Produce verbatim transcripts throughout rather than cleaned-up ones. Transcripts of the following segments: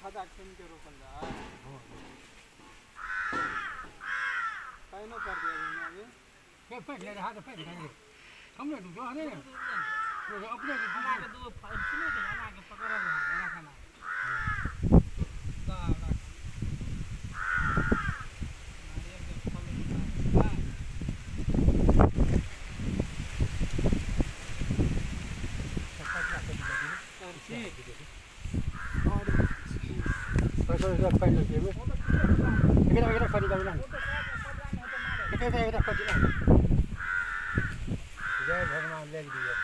खदा खेम के रोकल जा हां काइनो कर दिया भैया ये के पे ले हाथ पे ले हमने तो जो है वो अपने हमारा के दो सुनो तो हमारा के पकड़ रहा है खाना का रखा नारियल के फल का और पैसा सब पाइन लगे में एकरा एकरा खरी गाना एकरा एकरा खरी ना जय भगवान ले दिया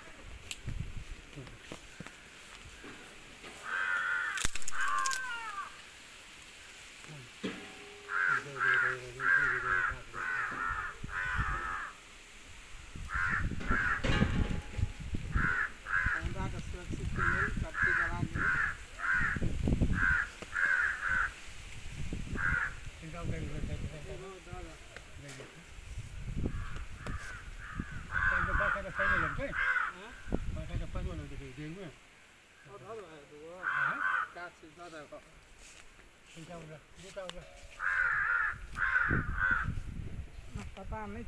पता नहीं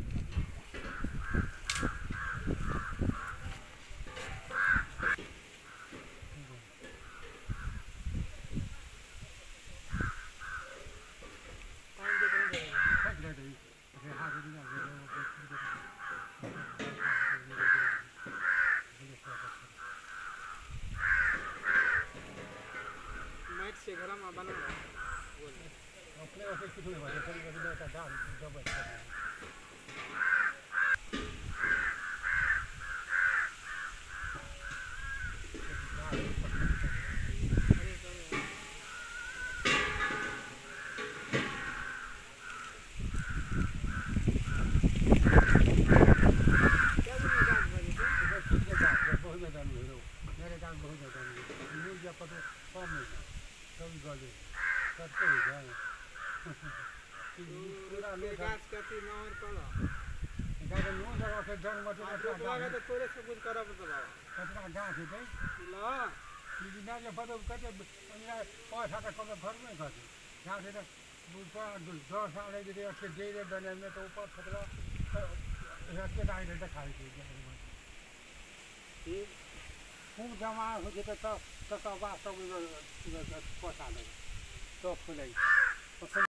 मैट से घर में बना अपने वैसे कुछ नहीं हुआ कभी कभी का दाम जब पूरा में गाछ कति मार पड़ा गाछ नो जगह के जंग मत तो तो तोरे सब कुछ करब तो बाबा कितना गाछ है ला ये ना जे पता कते अन्य पाँच हाथ को घर में गाछ गाछ है दूसरा दस साल के अच्छे दे दे बने में तो ऊपर फटला रखे दाई दे खाई थी ठीक खूब जमा हो जेते तो तो बात सब पसा ले तो खुले